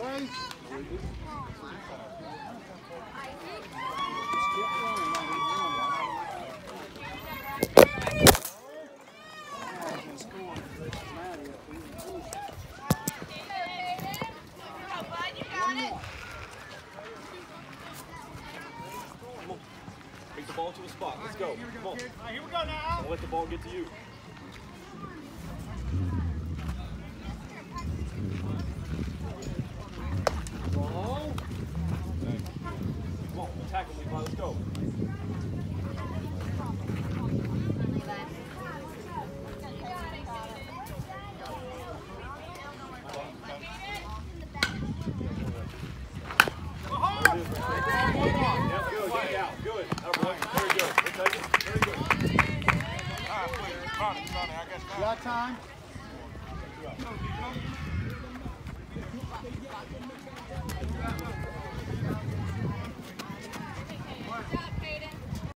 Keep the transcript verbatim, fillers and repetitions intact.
Play. Take the ball to a spot. Let's go. Come on. All right, here we go now. Don't let the ball get to you. Ball. Come on, attack him, Levi. Let's go. Got time?